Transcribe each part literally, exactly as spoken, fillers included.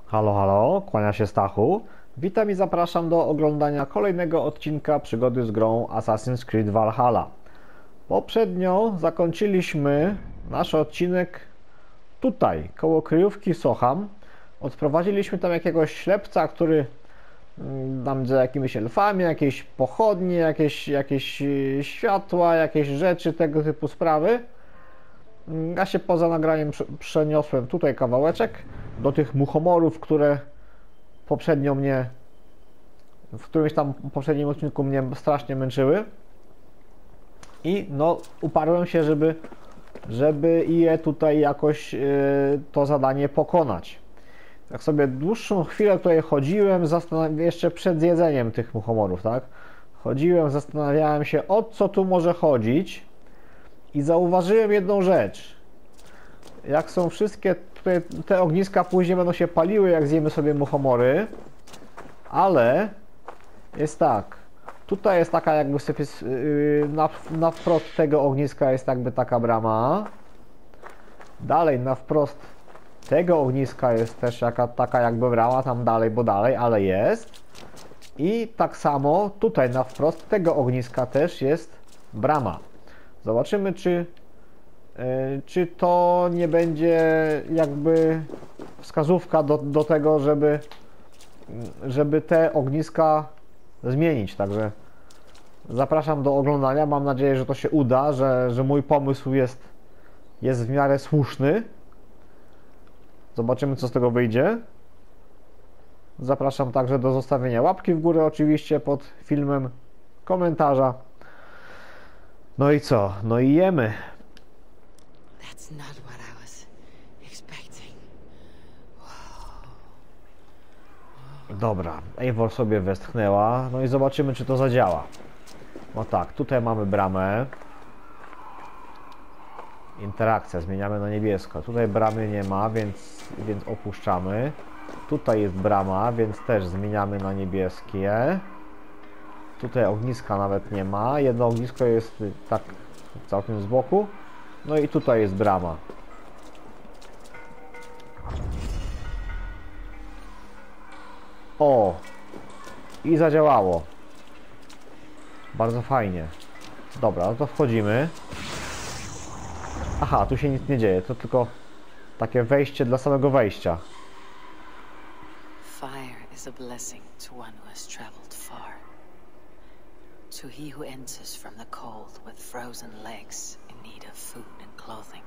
Halo, halo, kłania się Stachu. Witam i zapraszam do oglądania kolejnego odcinka przygody z grą Assassin's Creed Valhalla. Poprzednio zakończyliśmy nasz odcinek tutaj, koło kryjówki Soham. Odprowadziliśmy tam jakiegoś ślepca, który nam za jakimiś elfami, jakieś pochodnie, jakieś, jakieś światła, jakieś rzeczy, tego typu sprawy. Ja się poza nagraniem przeniosłem tutaj kawałeczek do tych muchomorów, które poprzednio mnie, w którymś tam poprzednim odcinku mnie strasznie męczyły. I no uparłem się, żeby, żeby je tutaj jakoś yy, to zadanie pokonać. Tak sobie dłuższą chwilę tutaj chodziłem, jeszcze przed jedzeniem tych muchomorów, tak? Chodziłem, zastanawiałem się, o co tu może chodzić. I zauważyłem jedną rzecz. Jak są wszystkie tutaj, te ogniska później będą się paliły, jak zjemy sobie muchomory. Ale jest tak. Tutaj jest taka jakby sobie na, na wprost tego ogniska jest jakby taka brama. Dalej na wprost tego ogniska jest też jaka, taka jakby brama, tam dalej, bo dalej, ale jest. I tak samo tutaj na wprost tego ogniska też jest brama. Zobaczymy, czy, yy, czy to nie będzie jakby wskazówka do, do tego, żeby, żeby te ogniska zmienić. Także zapraszam do oglądania. Mam nadzieję, że to się uda, że, że mój pomysł jest, jest w miarę słuszny. Zobaczymy, co z tego wyjdzie. Zapraszam także do zostawienia łapki w górę oczywiście pod filmem, komentarza. No i co? No i jemy. Dobra, Eivor sobie westchnęła. No i zobaczymy, czy to zadziała. No tak, tutaj mamy bramę. Interakcja, zmieniamy na niebiesko. Tutaj bramy nie ma, więc, więc opuszczamy. Tutaj jest brama, więc też zmieniamy na niebieskie. Tutaj ogniska nawet nie ma. Jedno ognisko jest tak całkiem z boku. No i tutaj jest brama. O! I zadziałało. Bardzo fajnie. Dobra, no to wchodzimy. Aha, tu się nic nie dzieje. To tylko takie wejście dla samego wejścia. Fire is a blessing to one who has traveled far. To he who enters from the cold with frozen legs in need of food and clothing.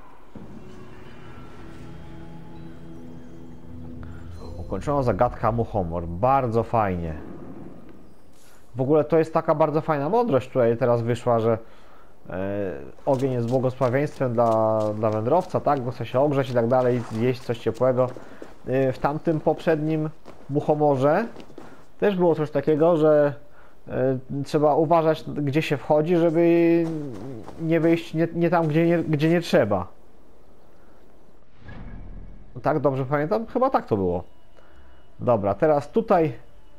Ukończono zagadka muchomor. Bardzo fajnie. W ogóle to jest taka bardzo fajna mądrość, która teraz wyszła, że e, ogień jest błogosławieństwem dla, dla wędrowca, tak? Bo chce się ogrzeć i tak dalej, zjeść coś ciepłego. E, w tamtym poprzednim muchomorze też było coś takiego, że e, trzeba uważać, gdzie się wchodzi, żeby nie wyjść nie, nie tam, gdzie nie, gdzie nie trzeba. Tak, dobrze pamiętam? Chyba tak to było. Dobra, teraz tutaj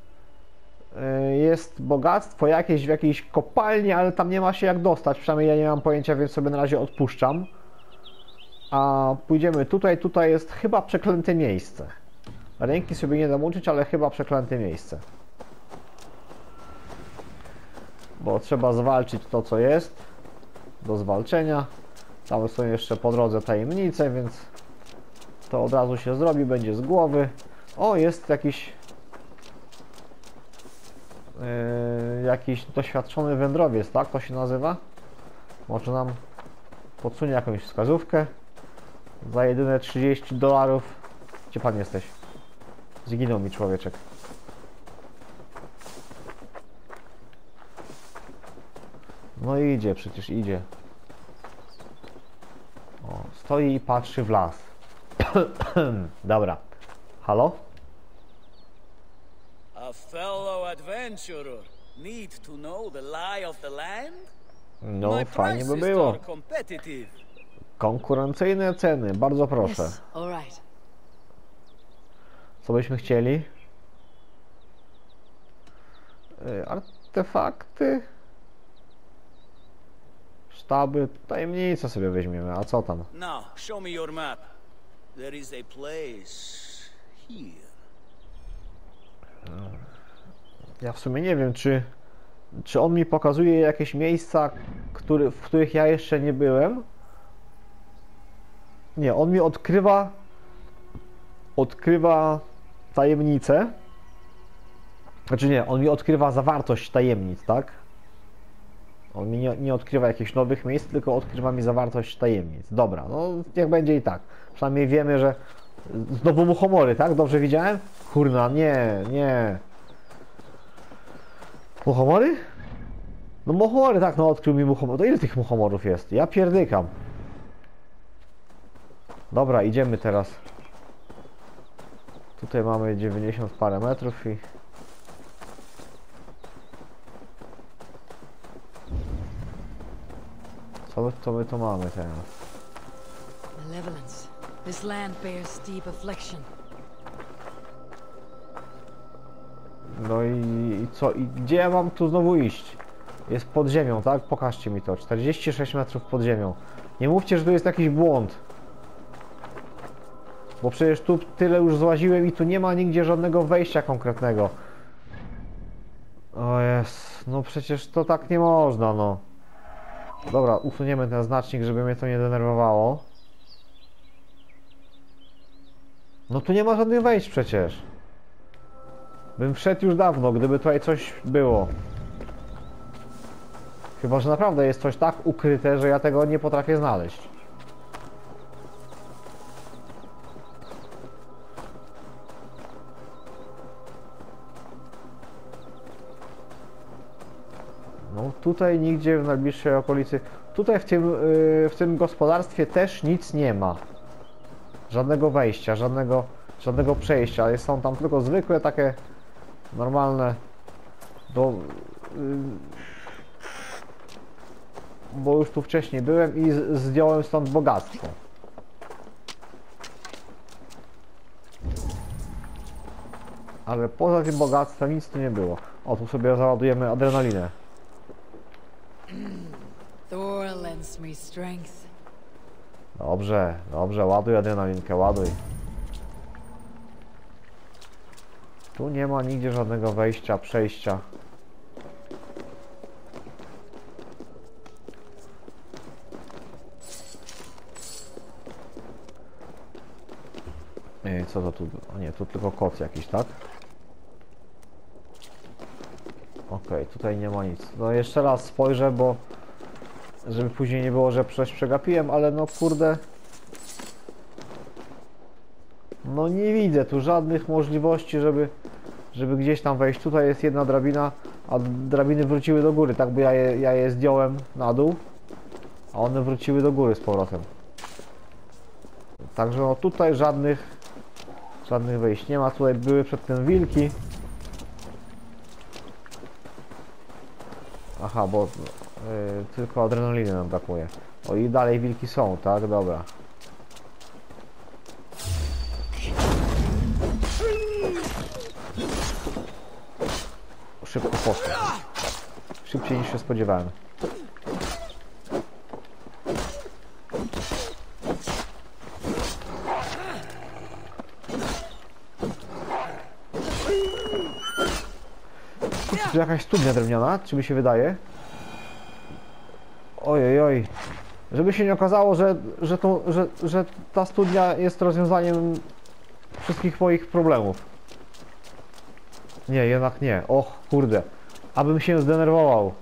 jest bogactwo jakieś w jakiejś kopalni, ale tam nie ma się jak dostać. Przynajmniej ja nie mam pojęcia, więc sobie na razie odpuszczam. A pójdziemy tutaj. Tutaj jest chyba przeklęte miejsce. Ręki sobie nie dam uczyć, ale chyba przeklęte miejsce. Bo trzeba zwalczyć to, co jest do zwalczenia. Tam są jeszcze po drodze tajemnice, więc to od razu się zrobi, będzie z głowy. O, jest jakiś Yy, jakiś doświadczony wędrowiec, tak to się nazywa? Może nam podsunie jakąś wskazówkę za jedyne trzydzieści dolarów. Gdzie pan jesteś? Zginął mi człowieczek. No i idzie, przecież idzie. O, stoi i patrzy w las. Dobra. Halo? A fellow adventurer need to know the lie of the land? No, fajnie by było. Konkurencyjne ceny, bardzo proszę. Yes, all right. Co byśmy chcieli? Artefakty. Sztaby, tajemnice sobie weźmiemy, a co tam? Now, show me your map. There is a place here. Ja w sumie nie wiem, czy, czy on mi pokazuje jakieś miejsca, który, w których ja jeszcze nie byłem. Nie, on mi odkrywa odkrywa tajemnicę. Znaczy nie, on mi odkrywa zawartość tajemnic, tak? On mi nie, nie odkrywa jakichś nowych miejsc, tylko odkrywa mi zawartość tajemnic. Dobra, no niech będzie i tak. Przynajmniej wiemy, że znowu muchomory, tak? Dobrze widziałem? Kurna, nie, nie. Muchomory? No muchomory, tak, no odkrył mi muchomory. To ile tych muchomorów jest? Ja pierdykam. Dobra, idziemy teraz. Tutaj mamy dziewięćdziesiąt parę metrów i... Co my, co my to mamy teraz? Malevolence. This land bears steep affliction. No i, i co? I gdzie ja mam tu znowu iść? Jest pod ziemią, tak? Pokażcie mi to. czterdzieści sześć metrów pod ziemią. Nie mówcie, że tu jest jakiś błąd. Bo przecież tu tyle już złaziłem i tu nie ma nigdzie żadnego wejścia konkretnego. O jest, no przecież to tak nie można, no. Dobra, usuniemy ten znacznik, żeby mnie to nie denerwowało. No tu nie ma żadnych wejść przecież. Bym wszedł już dawno, gdyby tutaj coś było. Chyba że naprawdę jest coś tak ukryte, że ja tego nie potrafię znaleźć. No tutaj nigdzie w najbliższej okolicy. Tutaj w tym, yy, w tym gospodarstwie też nic nie ma. Żadnego wejścia, żadnego, żadnego przejścia. Są tam tylko zwykłe takie normalne do, yy, bo już tu wcześniej byłem i z, zdjąłem stąd bogactwo. Ale poza tym bogactwem nic tu nie było. O, tu sobie załadujemy adrenalinę. Thor lends me strength. Dobrze, dobrze, ładuj adrenalinkę, ładuj. Tu nie ma nigdzie żadnego wejścia, przejścia. Ej, co to tu? O nie, tu tylko koc jakiś, tak? Okej, okay, tutaj nie ma nic. No jeszcze raz spojrzę, bo żeby później nie było, że coś przegapiłem, ale no kurde. No nie widzę tu żadnych możliwości, żeby, żeby gdzieś tam wejść. Tutaj jest jedna drabina, a drabiny wróciły do góry, tak? Bo ja je, ja je zdjąłem na dół, a one wróciły do góry z powrotem. Także no tutaj żadnych, żadnych wejść nie ma. Tutaj były przedtem wilki. Aha, bo yy, tylko adrenaliny nam brakuje. O i dalej wilki są, tak? Dobra. Szybko poszło. Szybciej niż się spodziewałem. Tu jakaś studnia drewniana, czy mi się wydaje? Ojej, oj. Żeby się nie okazało, że, że, to, że, że ta studnia jest rozwiązaniem wszystkich moich problemów. Nie, jednak nie. Och, kurde. Abym się zdenerwował.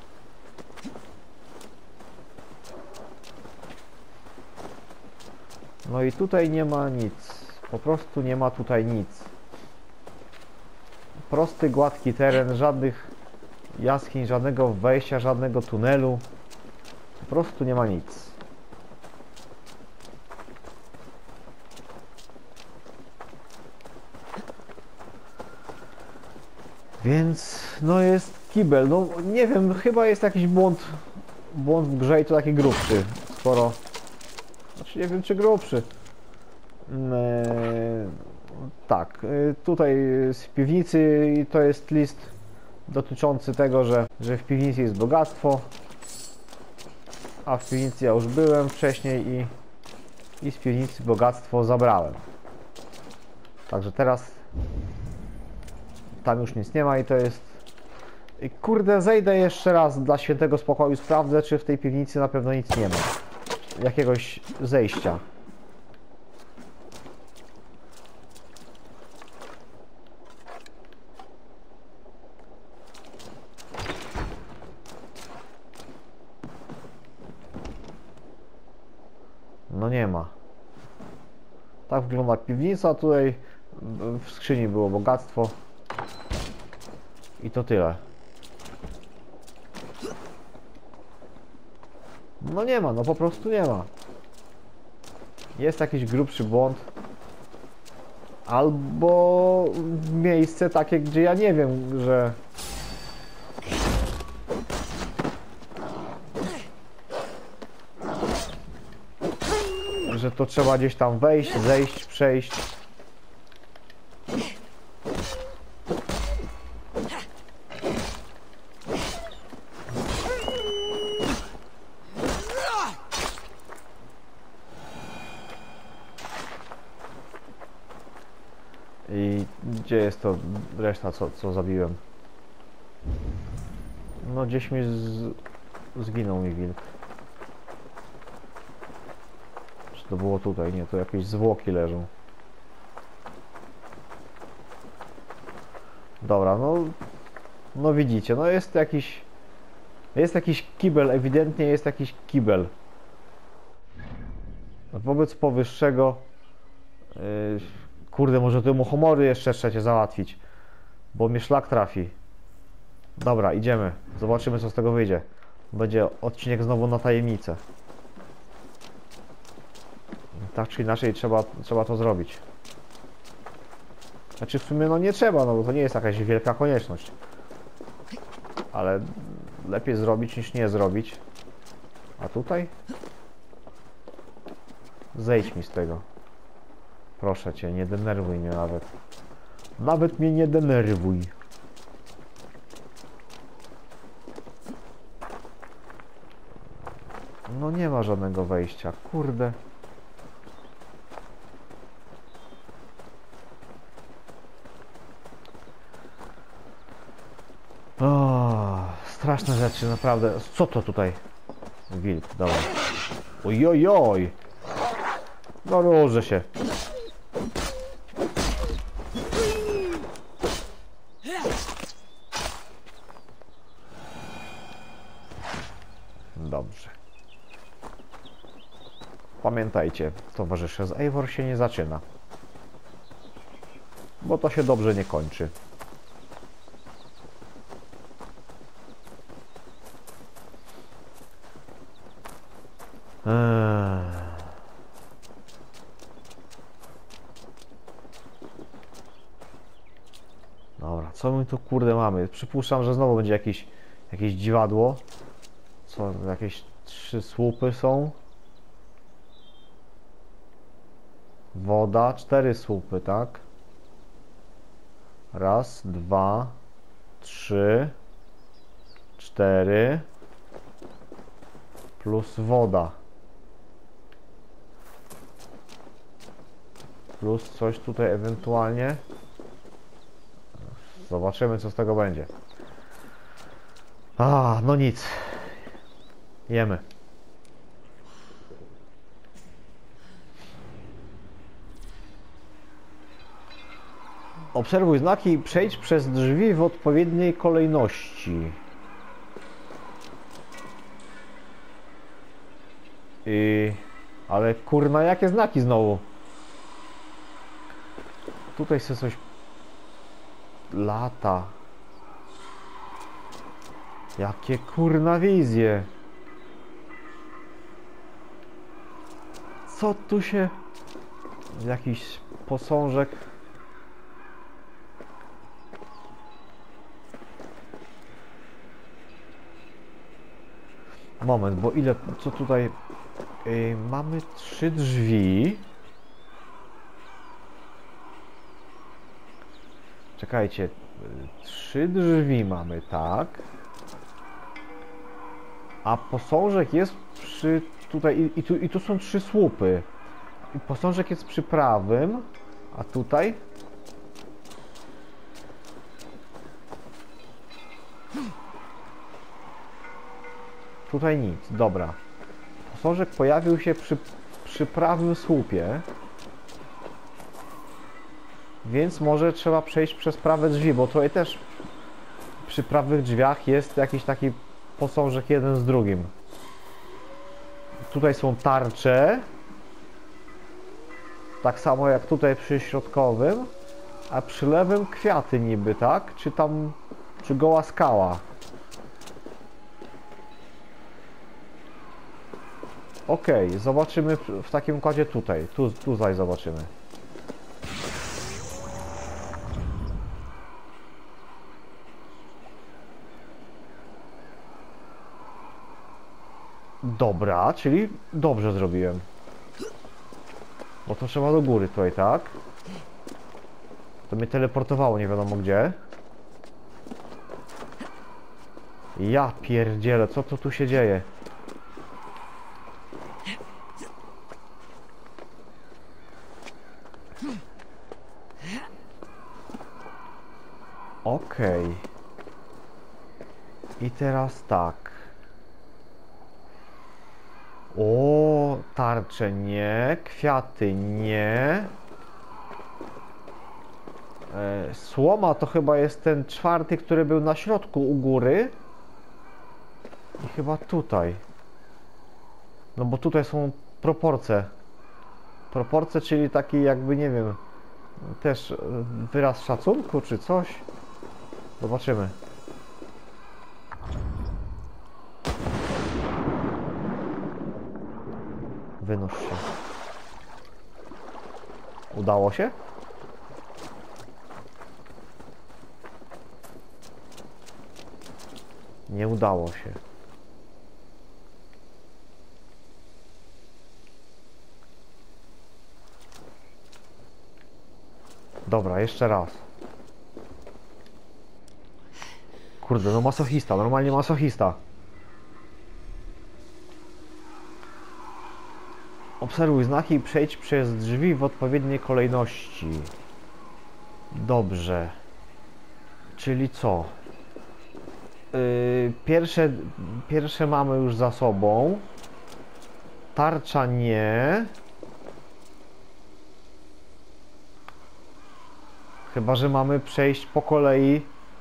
No i tutaj nie ma nic. Po prostu nie ma tutaj nic. Prosty, gładki teren, żadnych jaskiń, żadnego wejścia, żadnego tunelu. Po prostu nie ma nic. Więc no jest kibel. No nie wiem, chyba jest jakiś błąd, błąd w grze i to taki grubszy. Skoro... Znaczy nie wiem czy grubszy. Eee, tak, tutaj z piwnicy i to jest list dotyczący tego, że, że w piwnicy jest bogactwo. A w piwnicy ja już byłem wcześniej i, i z piwnicy bogactwo zabrałem. Także teraz Tam już nic nie ma i to jest... I kurde, zejdę jeszcze raz dla świętego spokoju, sprawdzę, czy w tej piwnicy na pewno nic nie ma. Jakiegoś zejścia. No nie ma. Tak wygląda piwnica, tutaj w skrzyni było bogactwo. I to tyle. No nie ma, no po prostu nie ma. Jest jakiś grubszy błąd. Albo miejsce takie, gdzie ja nie wiem, że... że to trzeba gdzieś tam wejść, zejść, przejść. I gdzie jest to reszta, co, co zabiłem? No gdzieś mi z... zginął mi wilk. Czy to było tutaj? Nie, to jakieś zwłoki leżą. Dobra, no... No widzicie, no jest jakiś... Jest jakiś kibel, ewidentnie jest jakiś kibel. Wobec powyższego... Yy, kurde, może te muchomory jeszcze trzecie załatwić. Bo mnie szlak trafi. Dobra, idziemy. Zobaczymy, co z tego wyjdzie. Będzie odcinek znowu na tajemnicę. Tak czy inaczej trzeba, trzeba to zrobić. Znaczy w sumie no nie trzeba, no bo to nie jest jakaś wielka konieczność. Ale lepiej zrobić niż nie zrobić. A tutaj? Zejdź mi z tego. Proszę cię, nie denerwuj mnie nawet. Nawet mnie nie denerwuj. No nie ma żadnego wejścia, kurde. O, straszne rzeczy, naprawdę. Co to tutaj? Wilk, dobra. Ojojoj! No ruszę się. Dobrze. Pamiętajcie, towarzysze, z Eivor się nie zaczyna. Bo to się dobrze nie kończy. Eee. Dobra, co my tu kurde mamy? Przypuszczam, że znowu będzie jakiś, jakieś dziwadło. Co, jakieś trzy słupy są. Woda, cztery słupy, tak? Raz, dwa, trzy, cztery. Plus woda. Plus coś tutaj ewentualnie. Zobaczymy, co z tego będzie. A, no nic. Jemy. Obserwuj znaki i przejdź przez drzwi w odpowiedniej kolejności. I... Ale kurna, jakie znaki znowu? Tutaj sobie coś... Lata. Jakie kurna wizje. Co tu się... Jakiś posążek... Moment, bo ile... Co tutaj... Yy, mamy trzy drzwi. Czekajcie. Trzy drzwi mamy, tak. A posążek jest przy... Tutaj... I, i, tu, i tu są trzy słupy. I posążek jest przy prawym. A tutaj? tutaj nic, dobra. Posążek pojawił się przy, przy prawym słupie. Więc może trzeba przejść przez prawe drzwi, bo tutaj też przy prawych drzwiach jest jakiś taki posążek jeden z drugim. Tutaj są tarcze. Tak samo jak tutaj przy środkowym. A przy lewym kwiaty niby, tak? Czy tam... Czy goła skała? Okej, okay, zobaczymy w takim układzie tutaj. Tu, tutaj zobaczymy. Dobra, czyli dobrze zrobiłem. Bo to trzeba do góry tutaj, tak? To mnie teleportowało nie wiadomo gdzie. Ja pierdzielę, co to tu się dzieje? Okej. Okay. I teraz tak. O, tarcze nie, kwiaty nie. E, słoma to chyba jest ten czwarty, który był na środku u góry. I chyba tutaj. No bo tutaj są proporcje. Proporcje, czyli taki jakby, nie wiem, też wyraz szacunku czy coś. Zobaczymy. Wynoś się. Udało się? Nie udało się. Dobra, jeszcze raz. Kurde, no masochista, normalnie masochista. Obserwuj znaki i przejdź przez drzwi w odpowiedniej kolejności. Dobrze. Czyli co? Yy, pierwsze, pierwsze mamy już za sobą. Tarcza nie. Chyba że mamy przejść po kolei.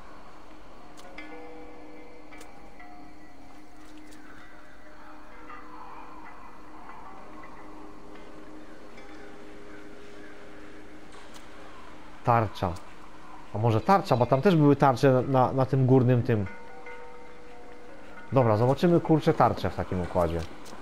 Tarcza. A może tarcza, bo tam też były tarcze na, na tym górnym tym. Dobra, zobaczymy kurczę tarczę w takim układzie.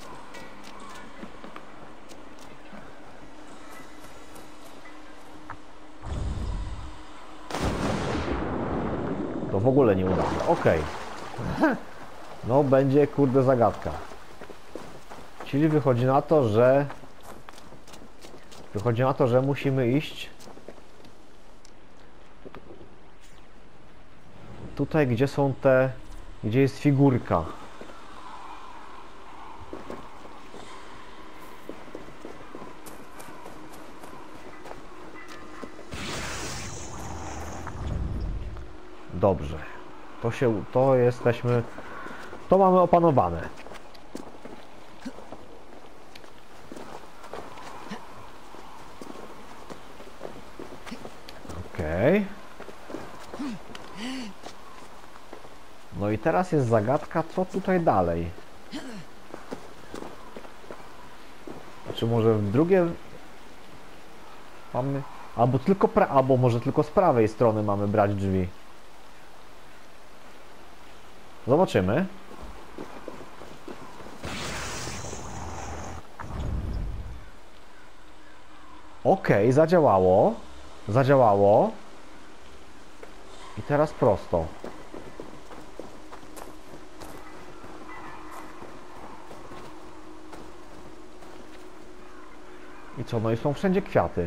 To w ogóle nie uda. Okej. Okay. No będzie kurde zagadka. Czyli wychodzi na to, że... Wychodzi na to, że musimy iść... Tutaj, gdzie są te... Gdzie jest figurka. Dobrze. To się... To jesteśmy... To mamy opanowane. Okej. Okay. No i teraz jest zagadka, co tutaj dalej. Czy może w drugie mamy... Albo tylko pra... Albo może tylko z prawej strony mamy brać drzwi. Zobaczymy. Okej, okay, zadziałało. Zadziałało. I teraz prosto. I co? No i są wszędzie kwiaty.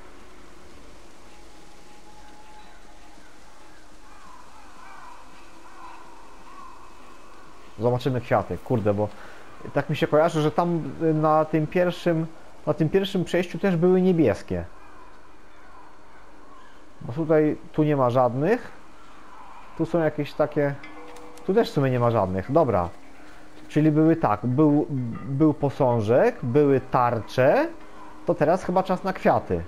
Zobaczymy kwiaty. Kurde, bo tak mi się kojarzy, że tam na tym pierwszym na tym pierwszym przejściu też były niebieskie. Bo tutaj tu nie ma żadnych. Tu są jakieś takie... Tu też w sumie nie ma żadnych. Dobra. Czyli były tak, był, był posążek, były tarcze, to teraz chyba czas na kwiaty.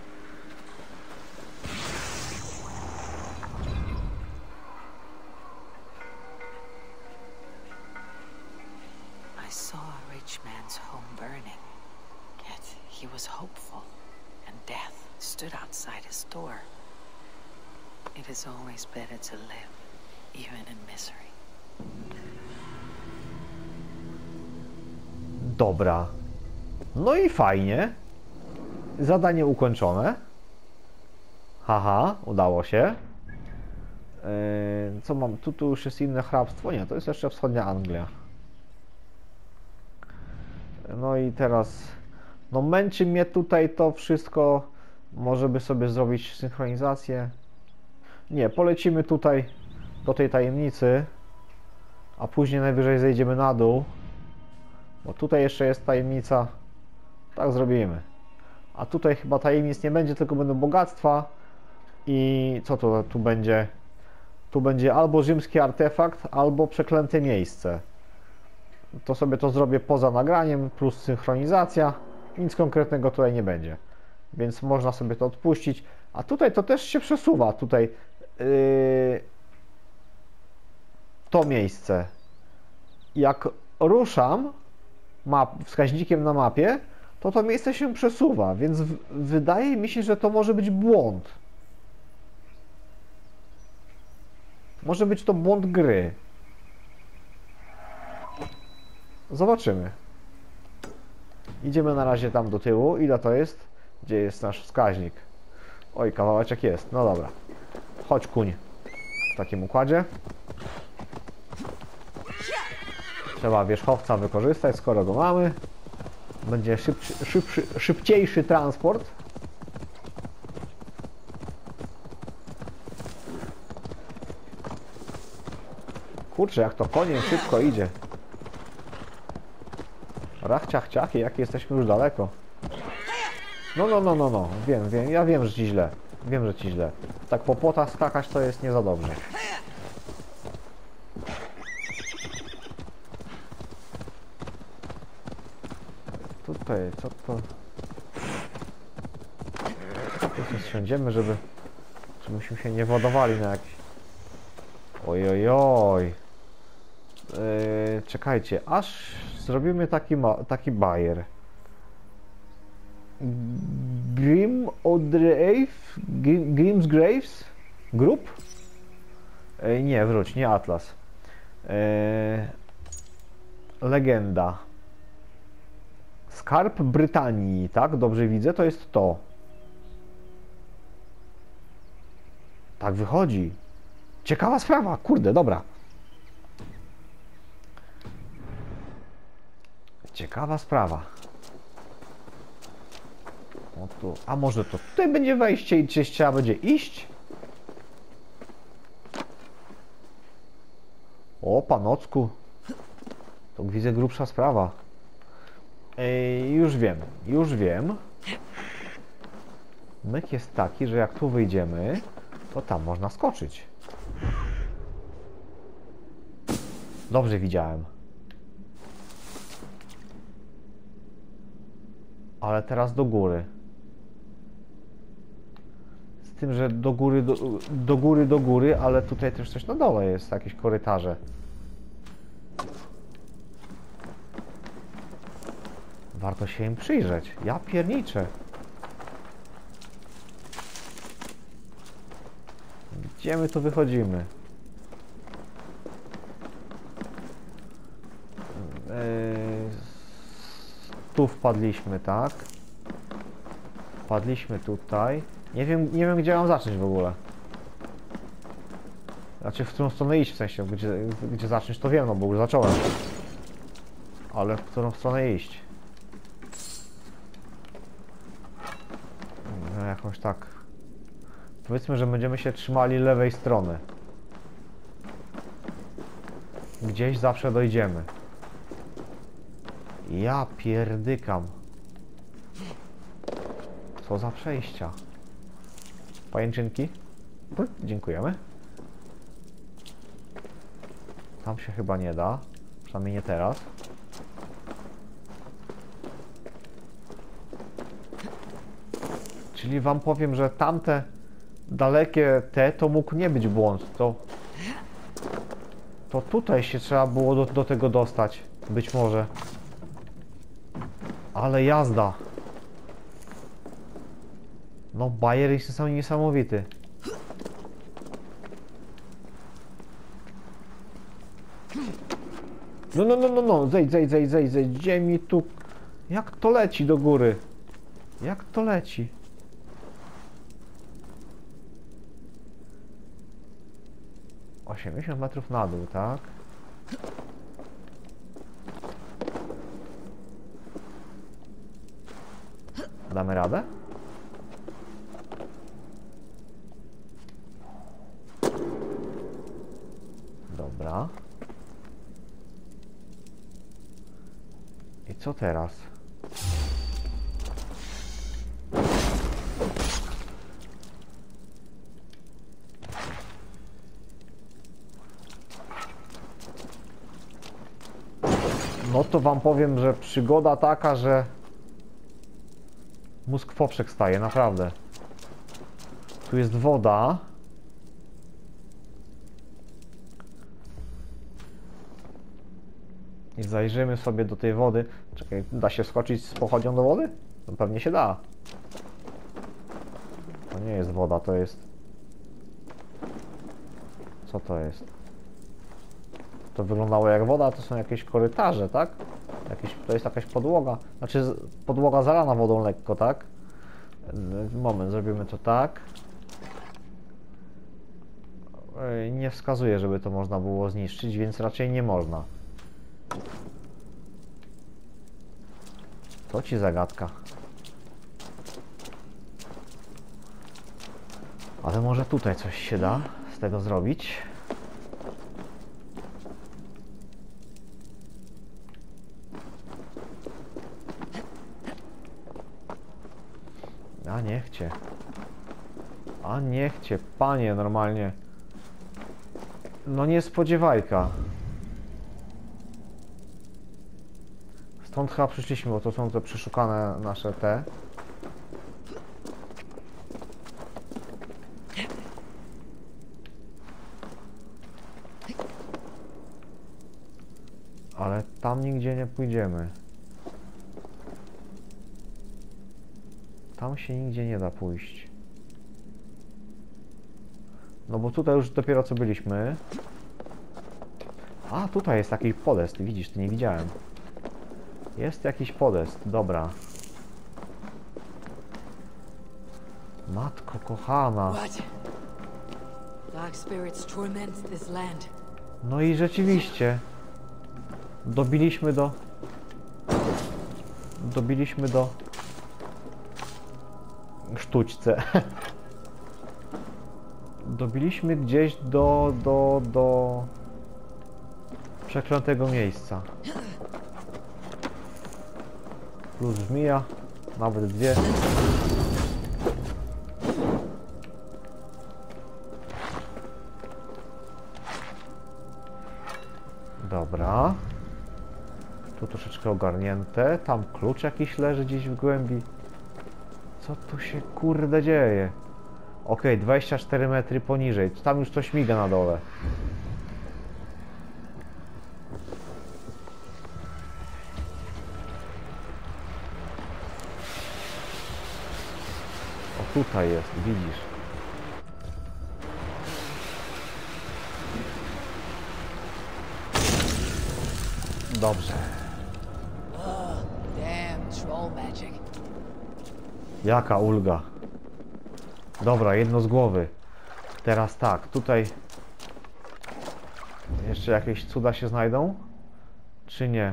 I saw a rich man's home burning, yet he was hopeful, and death stood outside his door. It is always better to live, even in misery. Dobra. No i fajnie. Zadanie ukończone. Haha, udało się. Yy, co mam? Tu, tu już jest inne hrabstwo? Nie, to jest jeszcze wschodnia Anglia. No i teraz... No męczy mnie tutaj to wszystko. Może by sobie zrobić synchronizację. Nie, polecimy tutaj do tej tajemnicy. A później najwyżej zejdziemy na dół. Bo tutaj jeszcze jest tajemnica. Tak zrobimy. A tutaj chyba tajemnic nie będzie, tylko będą bogactwa. I co to tu będzie? Tu będzie albo rzymski artefakt, albo przeklęte miejsce. To sobie to zrobię poza nagraniem, plus synchronizacja. Nic konkretnego tutaj nie będzie. Więc można sobie to odpuścić. A tutaj to też się przesuwa. Tutaj yy, to miejsce. Jak ruszam map, wskaźnikiem na mapie, to to miejsce się przesuwa, więc w, wydaje mi się, że to może być błąd. Może być to błąd gry. Zobaczymy. Idziemy na razie tam do tyłu. Ile to jest? Gdzie jest nasz wskaźnik? Oj, kawałeczek jest. No dobra. Chodź, kuń. W takim układzie. Trzeba wierzchowca wykorzystać, skoro go mamy. Będzie szybszy, szybszy, szybciejszy transport. Kurczę, jak to koniem szybko idzie. Rach, ciach, ciach, jak jesteśmy już daleko. No, no, no, no, no. Wiem, wiem, ja wiem, że ci źle. Wiem, że ci źle. Tak po płotach skakać to jest nie za dobrze. Tutaj, co to? Tu siądziemy, żeby... żebyśmy się nie wodowali na jakiś... Oj, oj, oj. Yy, czekajcie, aż zrobimy taki, ma... taki bajer. Grim Odreif? Grim's Graves? Group? Yy, nie, wróć, nie Atlas. Yy, legenda. Skarb Brytanii, tak? Dobrze widzę, to jest to. Tak wychodzi. Ciekawa sprawa, kurde, dobra. Ciekawa sprawa. O tu. A może to tutaj będzie wejście i gdzieś trzeba będzie iść? O, panocku. To widzę grubsza sprawa. Ej, już wiem, już wiem. Myk jest taki, że jak tu wyjdziemy, to tam można skoczyć. Dobrze widziałem. Ale teraz do góry. Z tym, że do góry, do, do góry, do góry, ale tutaj też coś na dole jest, jakieś korytarze. Warto się im przyjrzeć. Ja pierniczę. Gdzie my tu wychodzimy? Yy, tu wpadliśmy, tak? Wpadliśmy tutaj. Nie wiem, nie wiem gdzie mam zacząć w ogóle. Znaczy w którą stronę iść, w sensie, gdzie, gdzie zacząć to wiem, no bo już zacząłem. Ale w którą stronę iść? No jakoś tak. Powiedzmy, że będziemy się trzymali lewej strony. Gdzieś zawsze dojdziemy. Ja pierdykam. Co za przejścia. Pajęczynki? Dziękujemy. Tam się chyba nie da Przynajmniej nie teraz. Czyli wam powiem, że tamte dalekie te to mógł nie być błąd. To, to tutaj się trzeba było do, do tego dostać. Być może. Ale jazda. No bajer jest niesamowity. No, no, no, no, no, zejdź, zejdź, zejdź, zejdź, zejdź, gdzie mi tu... Jak to leci do góry? Jak to leci? osiemdziesiąt metrów na dół, tak? Damy radę? Dobra. I co teraz? No to wam powiem, że przygoda taka, że mózg w poprzek staje, naprawdę. Tu jest woda. I zajrzymy sobie do tej wody. Czekaj, da się skoczyć z pochodnią do wody? No pewnie się da. To nie jest woda, to jest... Co to jest? To wyglądało jak woda, to są jakieś korytarze, tak? Jakieś, to jest jakaś podłoga. Znaczy podłoga zalana wodą lekko, tak? Moment, zrobimy to tak. Nie wskazuje, żeby to można było zniszczyć, więc raczej nie można. To ci zagadka. Ale może tutaj coś się da z tego zrobić. A niech cię. A niech cię, panie, normalnie. No nie spodziewajka. Stąd chyba przyszliśmy, bo to są te przeszukane nasze te. Ale tam nigdzie nie pójdziemy. Tam się nigdzie nie da pójść. No bo tutaj już dopiero co byliśmy. A, tutaj jest taki podest, widzisz, ty nie widziałem. Jest jakiś podest, dobra. Matko kochana. Dark spirits torment this land. No i rzeczywiście. Dobiliśmy do... Dobiliśmy do... Sztućce. Dobiliśmy gdzieś do... do... do... przeklętego miejsca. Plus żmija. Nawet dwie. Dobra. Tu troszeczkę ogarnięte. Tam klucz jakiś leży gdzieś w głębi. Co tu się kurde dzieje? Ok, dwadzieścia cztery metry poniżej. Tam już coś miga na dole. O, tutaj jest, widzisz. Dobrze. Damn troll magic. Jaka ulga. Dobra, jedno z głowy. Teraz tak, tutaj jeszcze jakieś cuda się znajdą? Czy nie?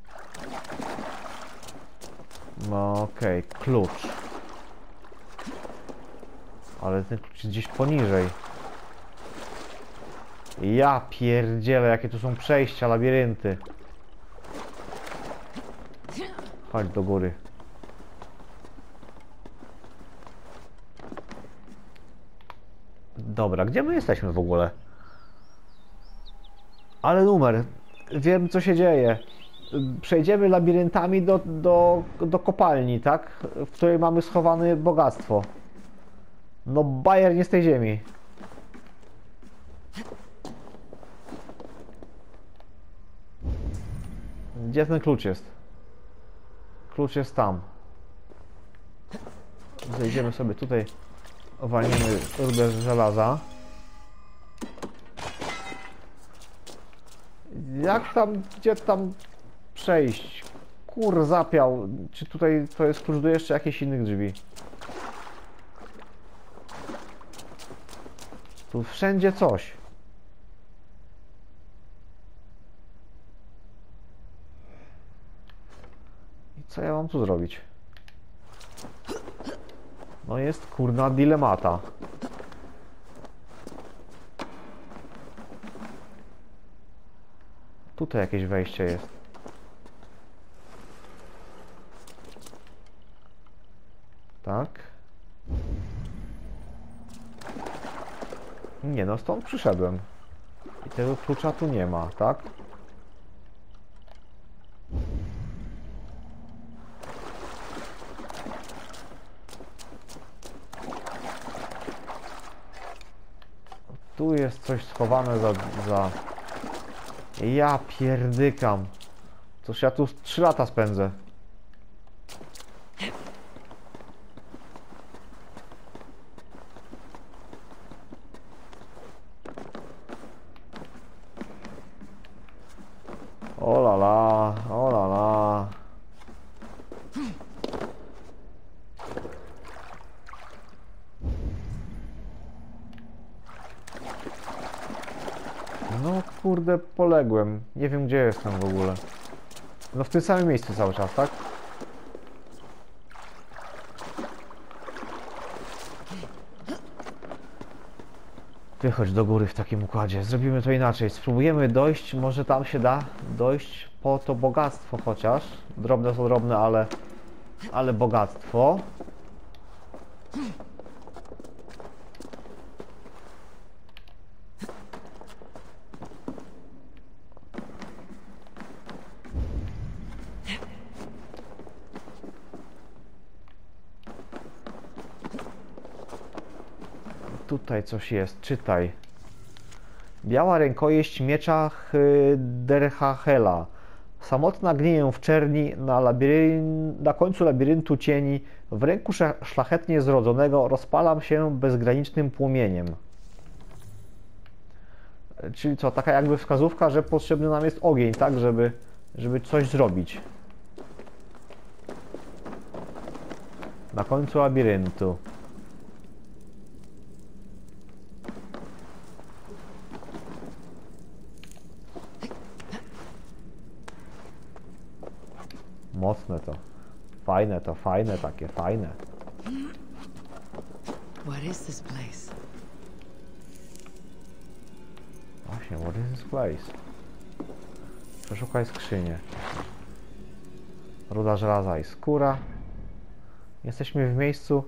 No okej, okay. Klucz. Ale ten klucz jest gdzieś poniżej. Ja pierdzielę, jakie tu są przejścia, labirynty. Chodź do góry. Dobra, gdzie my jesteśmy w ogóle? Ale numer. wiem co się dzieje. Przejdziemy labiryntami do, do, do kopalni, tak? W której mamy schowane bogactwo. No bajer nie z tej ziemi. Gdzie ten klucz jest? Klucz jest tam. Zejdziemy sobie tutaj. Owalniemy rubę z żelaza. Jak tam, gdzie tam przejść? Kur zapiał. Czy tutaj to jest klucz do jeszcze jakichś innych drzwi? Tu wszędzie coś. I co ja mam tu zrobić? No jest kurna dilemata. Tutaj jakieś wejście jest. Tak. Nie no, stąd przyszedłem. I tego klucza tu nie ma, tak? Tu jest coś schowane za... za... Ja pierdykam. Cóż ja tu trzy lata spędzę. O la la, o la la. No kurde, poległem. Nie wiem gdzie jestem w ogóle. No w tym samym miejscu cały czas, tak? Ty chodź do góry w takim układzie. Zrobimy to inaczej. Spróbujemy dojść, może tam się da dojść po to bogactwo chociaż. Drobne są drobne, ale... ale bogactwo. Tutaj coś jest, czytaj. Biała rękojeść miecza Derhahela. Samotna gniję w czerni na, labiryn... na końcu labiryntu cieni. W ręku szlachetnie zrodzonego rozpalam się bezgranicznym płomieniem. Czyli co, taka jakby wskazówka, że potrzebny nam jest ogień, tak? Żeby, żeby coś zrobić. Na końcu labiryntu. Mocne to. Fajne to, fajne takie, fajne. What is this place? Właśnie, what is this place? Przeszukaj skrzynię. Ruda żelaza i skóra. Jesteśmy w miejscu,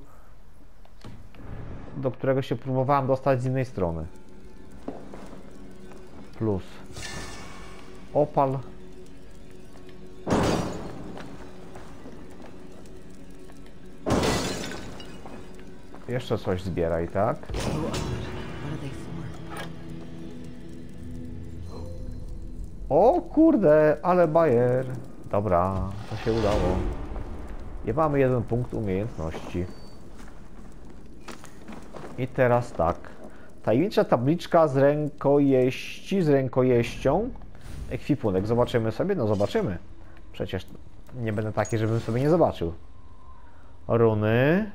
do którego się próbowałem dostać z innej strony. Plus opal. Jeszcze coś zbieraj, tak? O kurde, ale bajer. Dobra, to się udało. I mamy jeden punkt umiejętności. I teraz tak. Tajemnicza tabliczka z rękojeści, z rękojeścią. Ekwipunek, zobaczymy sobie? No zobaczymy. Przecież nie będę taki, żebym sobie nie zobaczył. Runy.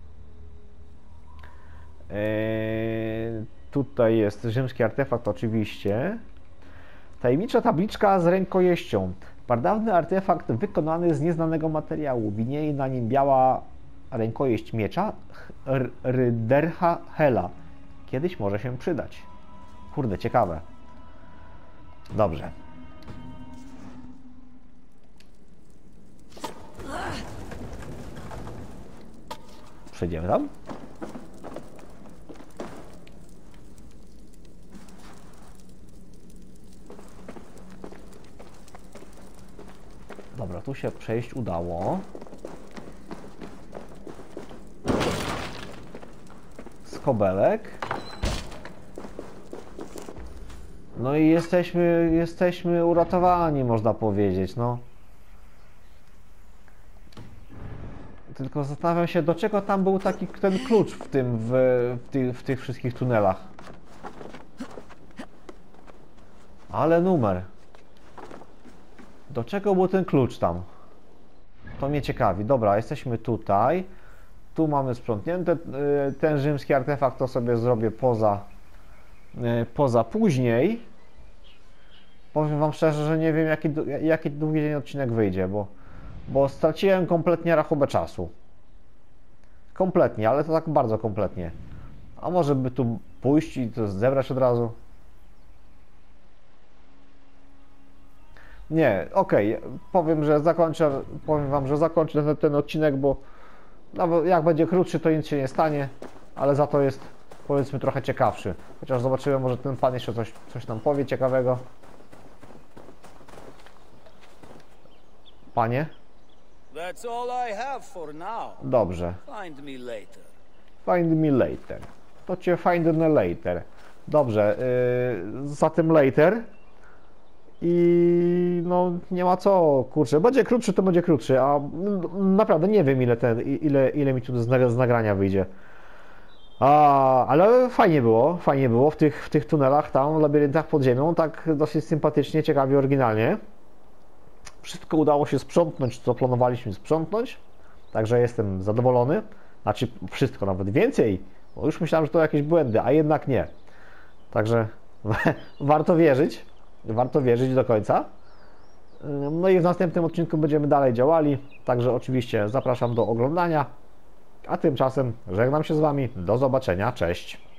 Eee, tutaj jest rzymski artefakt oczywiście. Tajemnicza tabliczka z rękojeścią. Pradawny artefakt wykonany z nieznanego materiału. Widnieje na nim biała rękojeść miecza Derhahela. Kiedyś może się przydać. Kurde, ciekawe. Dobrze. Przejdziemy tam. Dobra, tu się przejść udało. Skobelek. No i jesteśmy, jesteśmy uratowani, można powiedzieć, no. Tylko zastanawiam się, do czego tam był taki ten klucz w tym, w, w, tych, w tych wszystkich tunelach. Ale numer. Do czego był ten klucz tam? To mnie ciekawi. Dobra, jesteśmy tutaj. Tu mamy sprzątnięte. Ten rzymski artefakt to sobie zrobię poza, poza później. Powiem wam szczerze, że nie wiem jaki, jaki długi dzień odcinek wyjdzie, bo, bo straciłem kompletnie rachubę czasu. Kompletnie, ale to tak bardzo kompletnie. A może by tu pójść i to zebrać od razu? Nie, okej, okay. Powiem, że zakończę, powiem wam, że zakończę ten, ten odcinek, bo nawet jak będzie krótszy, to nic się nie stanie, ale za to jest, powiedzmy, trochę ciekawszy. Chociaż zobaczymy, może ten pan jeszcze coś, coś nam powie ciekawego. Panie? That's all I have for now. Dobrze. Find me later. Find me later. To cię find me later. Dobrze, yy, zatem later. I no nie ma co, kurczę, będzie krótszy, to będzie krótszy, a naprawdę nie wiem ile, ten, ile, ile mi tu z nagrania wyjdzie. A, ale fajnie było, fajnie było w tych, w tych tunelach tam, w labiryntach pod ziemią, tak dosyć sympatycznie, ciekawie, oryginalnie. Wszystko udało się sprzątnąć, co planowaliśmy sprzątnąć, także jestem zadowolony. Znaczy wszystko, nawet więcej, bo już myślałem, że to jakieś błędy, a jednak nie. Także warto wierzyć. Warto wierzyć do końca. No i w następnym odcinku będziemy dalej działali. Także oczywiście zapraszam do oglądania. A tymczasem żegnam się z wami. Do zobaczenia. Cześć.